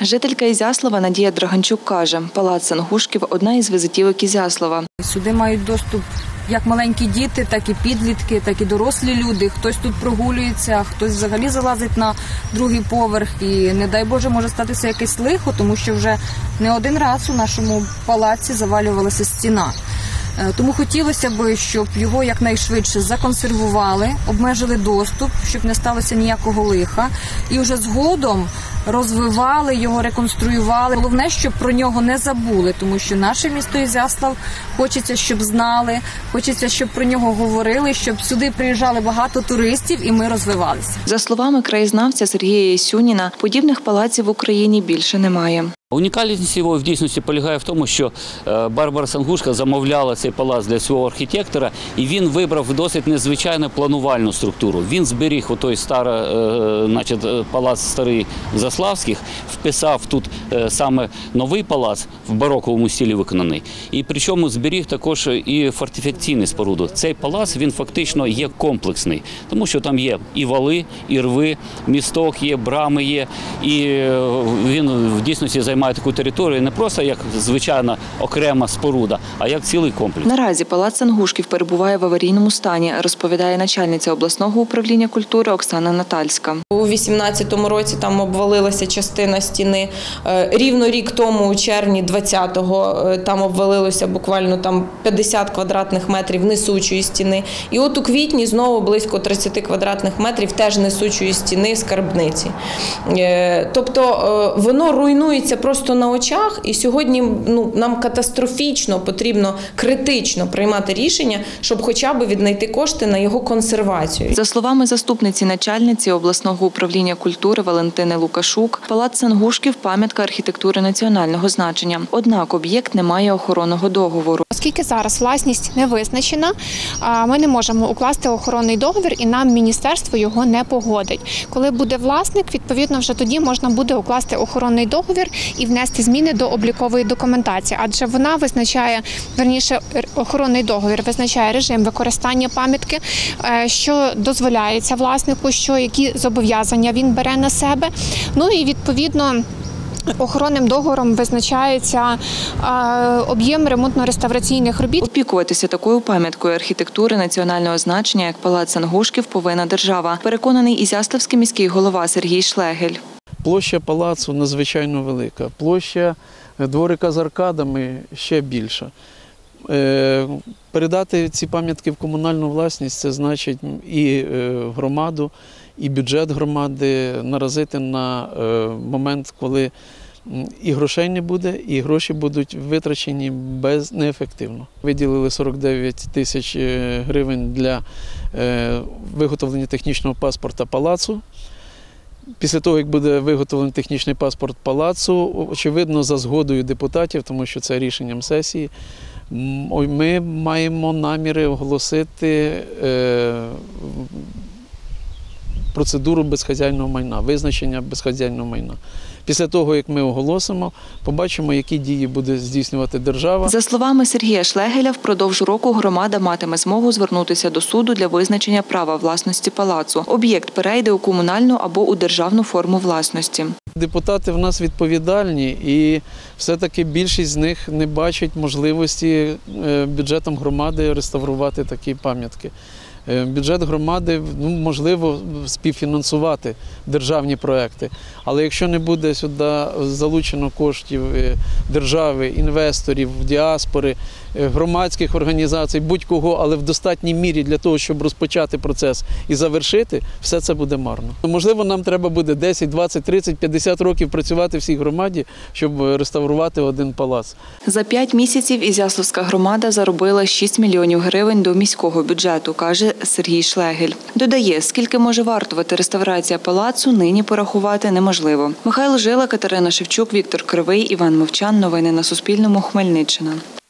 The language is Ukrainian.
Жителька Ізяслава Надія Драганчук каже, палац Сангушків – одна із візитівок Ізяслава. Сюди мають доступ як маленькі діти, так і підлітки, так і дорослі люди. Хтось тут прогулюється, хтось взагалі залазить на другий поверх. І, не дай Боже, може статися якесь лихо, тому що вже не один раз у нашому палаці завалювалася стіна. Тому хотілося б, щоб його якнайшвидше законсервували, обмежили доступ, щоб не сталося ніякого лиха. І вже згодом розвивали його, реконструювали. Головне, щоб про нього не забули, тому що наше місто Ізяслав хочеться, щоб знали, хочеться, щоб про нього говорили, щоб сюди приїжджали багато туристів і ми розвивалися. За словами краєзнавця Сергія Єсюніна, подібних палаців в Україні більше немає. Унікальність його в дійсності полягає в тому, що Барбара Сангушка замовляла цей палац для свого архітектора, і він вибрав досить незвичайну планувальну структуру. Він зберіг отой палац старий Заславських, вписав тут саме новий палац в бароковому стилі виконаний. І причому зберіг також і фортифікаційну споруду. Цей палац, він фактично є комплексний, тому що там є і вали, і рви, місток є, брами є, і він в дійсності займає таку територію не просто як звичайна окрема споруда, а як цілий комплекс. Наразі палац Сангушків перебуває в аварійному стані, розповідає начальниця обласного управління культури Оксана Натальська. У 2018 році там обвалилася частина стіни. Рівно рік тому, у червні 2020-го, там обвалилося буквально 50 квадратних метрів несучої стіни. І от у квітні знову близько 30 квадратних метрів теж несучої стіни скарбниці. Тобто воно руйнується просто на очах, і сьогодні нам катастрофічно потрібно, критично приймати рішення, щоб хоча б віднайти кошти на його консервацію. За словами заступниці начальниці обласного управління культури Валентини Лукашук, палац Сангушків – пам'ятка архітектури національного значення. Однак об'єкт не має охоронного договору. Оскільки зараз власність не визначена, ми не можемо укласти охоронний договір і нам міністерство його не погодить. Коли буде власник, відповідно вже тоді можна буде укласти охоронний договір і внести зміни до облікової документації, адже вона визначає, охоронний договір визначає режим використання пам'ятки, що дозволяється власнику, які зобов'язання він бере на себе. Ну і відповідно охоронним договором визначається об'єм ремонтно-реставраційних робіт. Опікуватися такою пам'яткою архітектури національного значення, як палац Сангушків, повинна держава, переконаний ізяславський міський голова Сергій Шлегель. Площа палацу надзвичайно велика, площа дворика з аркадами ще більша. Передати ці пам'ятки в комунальну власність – це значить і громаду, і бюджет громади наразити на момент, коли і грошей не буде, і гроші будуть витрачені неефективно. Виділили 49 тисяч гривень для виготовлення технічного паспорта палацу. Після того, як буде виготовлений технічний паспорт палацу, очевидно, за згодою депутатів, тому що це рішенням сесії, ми маємо наміри оголосити процедуру безхазяйного майна, визначення безхазяйного майна. Після того, як ми оголосимо, побачимо, які дії буде здійснювати держава. За словами Сергія Шлегеля, впродовж року громада матиме змогу звернутися до суду для визначення права власності палацу. Об'єкт перейде у комунальну або у державну форму власності. Депутати в нас відповідальні, і все-таки більшість з них не бачать можливості бюджетом громади реставрувати такі пам'ятки. Бюджет громади, можливо, співфінансувати державні проекти, але якщо не буде сюди залучено коштів держави, інвесторів, діаспори, громадських організацій, будь-кого, але в достатній мірі для того, щоб розпочати процес і завершити, все це буде марно. Можливо, нам треба буде 10, 20, 30, 50 років працювати всій громаді, щоб реставрувати один палац. За 5 місяців Ізяславська громада заробила 6 мільйонів гривень до міського бюджету, каже Сергій Шлегель. Додає, скільки може вартувати реставрація палацу, нині порахувати неможливо. Михайло Жила, Катерина Шевчук, Віктор Кривий, Іван Мовчан. Новини на Суспільному. Хмельниччина.